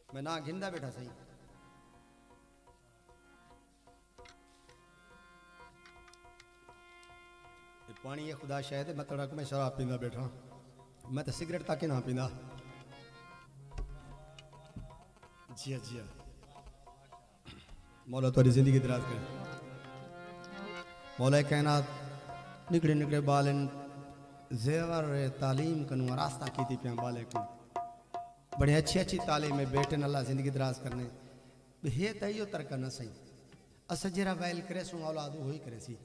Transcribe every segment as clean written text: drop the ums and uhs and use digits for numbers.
मैं ना घिंदा बैठा सही पानी ये खुदा शायद मैं थोड़ा मैं शराब पींदा बैठा मैं तो सिगरेट तक ही ना पींदा जी जी मौला तुम्हारी जिंदगी दराज करे मौला कहना निकले निकले बालन जेवर तालीम कनु रास्ता की थी पिया बाले को बड़ी अच्छी अच्छी तालीम में बेटे अल्लाह जिंदगी दराज करने हे तयो तर करना सही अस जरा वैल करे सु औलाद हो ही करे सी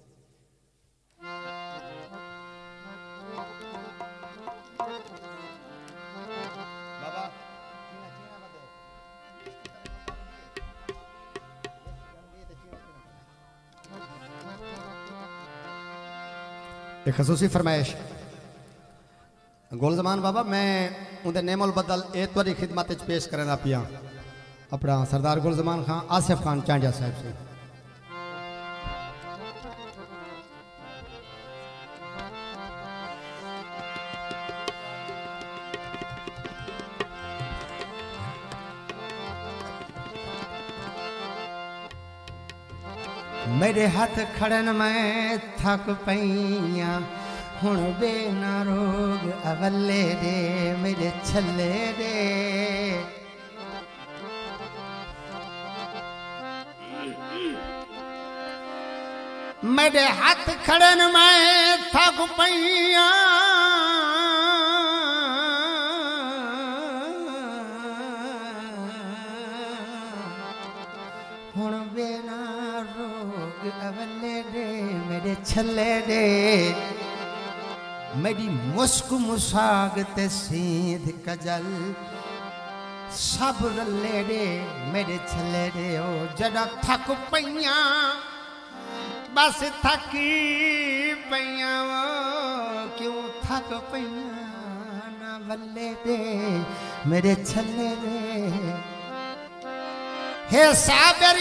एक खसूसी फरमाइश गोलजमान बाबा मैं उनके नेमल बदल एतवारी खिदमत पेश करना पिया अपना सरदार गुलजमान खान आसिफ खान चांडिया साहब से मेरे हाथ खड़न में थक पैया हुण बेना रोग अवले दे मेरे छले दे मेरे हाथ खड़न में थक पैया हुण बेना रोग अवले दे मेरे छले दे मेरी मुस्क मुसाग ते सीध कजल सब रले दे मेरे छले दे ओ जड़ा थक पैया बस थकी पैया क्यों थक पैया ना बल्ले दे मेरे छले दे हे सागर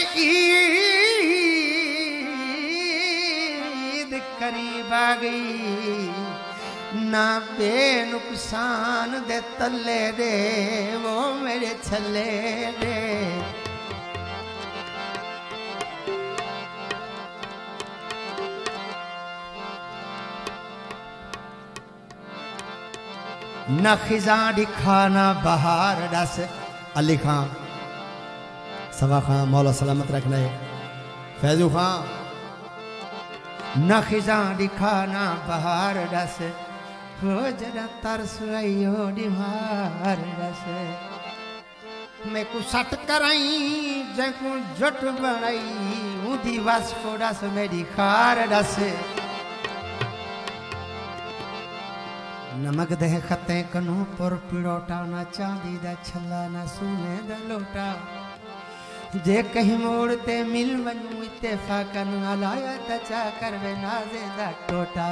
ईद करीब आ गई ना बेनुकसान दे तले दे वो मेरे छले दे न खिजा दिखाना बहार दस अली खान सवा खान मौला सलामत रखना है फैजू खान न खिजा दिखाना बहार दस हो जरा तरस आइयो डिमार दस मैं को सट कराई जको जट बनाई उदी वास को दस मेरी खार दस नमक दे खते कनो पर पिड़ोटा ना चांदी दा छला ना सोने दा लोटा जे कहीं मोड़ते मिल वनू इत्तेफाकन अलाया तचा करवे नाजे दा टोटा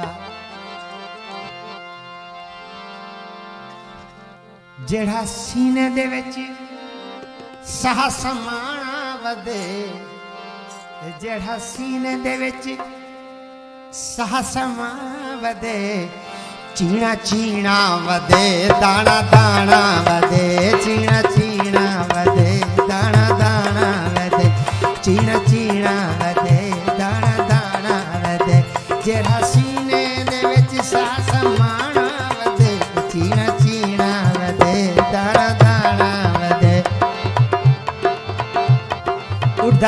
जेड़ा सीने दे विच साहस माणा वदे जेड़ा सीने दे विच साहस माणा वदे चीना चीना वदे दाना दाना वदे चीना चीना वदे दाना दाना वदे चीना चीना वदे दाना दाना वदे जेड़ा सीने दे विच सास माणा वदे चीना चीना वदे दाना दाना वदे उड़दा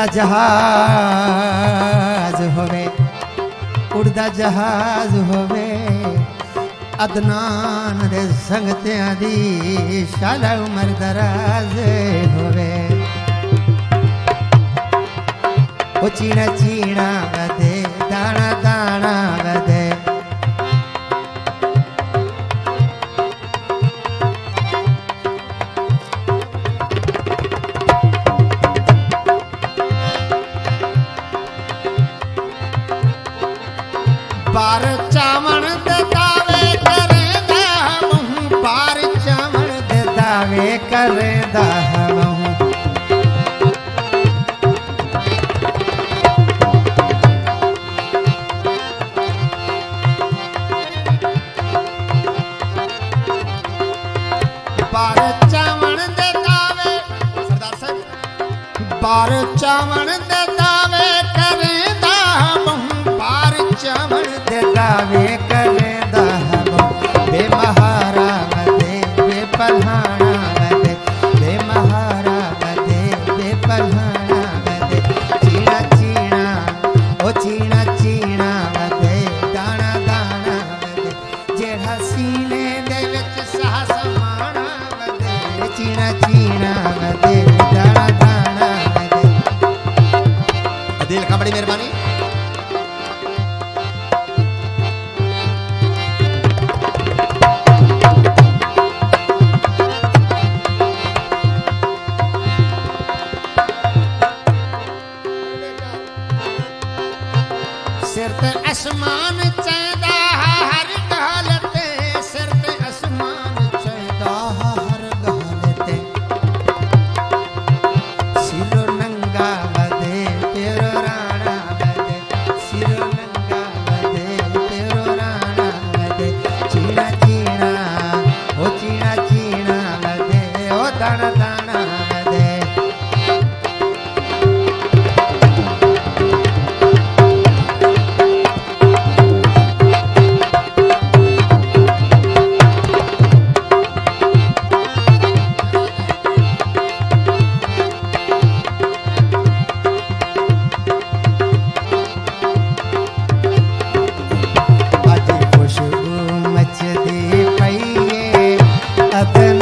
जहाज होवे उड़दा जहाज होवे अदनान दे संगत्यां दी शाला उमर दराज होवे ओ चीना चीना वदे दाना दाना वदे बार चावण दे दावे करेंदा हूँ बार चावण दे दावे करेंदा हूँ बार चावण दे दावे पार चावण दे दावे करेंदा बहु पार चावण दे दावे करेंदा बहु बे महारा मदे बे पल्हाना मदे बे महारा मदे बे पल्हाना मदे चीणा चीणा ओ चीणा चीणा मदे दाना दाना मदे जेड़ा सीने दे विच साह समाना मदे चीणा चीणा मदे दाना दाना दिल का बड़ी मेहरबानी। सिर ते आसमान चैदा हर गल ते सिर ते आसमान चैदा हर गल ते सिरो नंगा वदे तेरो राणा वदे सिरो नंगा वदे तेरो राणा वदे चीणा चीणा ओ चीणा चीणा वदे ओ दाना दाना वदे खुशबू मचदी पईए अदन